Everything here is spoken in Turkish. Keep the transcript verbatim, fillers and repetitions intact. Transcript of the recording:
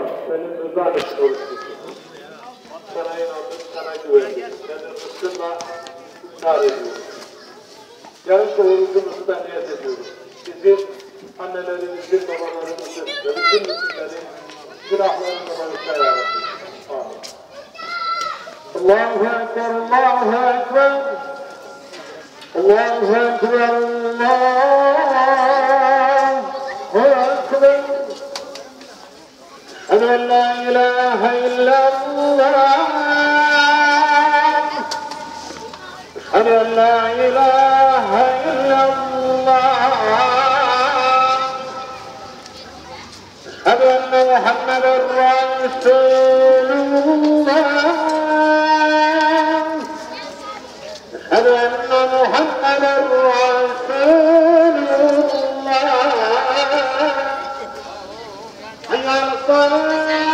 var. Senin rızan için oruç tutuyorum. Sana inandım, sana güvendim. Senin rızkınla inkar ediyorum. Yarınki orucumuzu da niyet ediyorum. Bizim annelerimizin, babalarımızın ve bütün müminlerin günahlarını bağışla ya Rabbi. Amin. Allahu Ekber, Allahu Ekber. Allahu Ekber, Allahu Ekber. Eşhedü en la ilahe illallah. Eşhedü en la ilahe illallah. Eşhedü enne Muhammeden Resulullah. أشهد أن محمدا رسول الله حي على الصلاة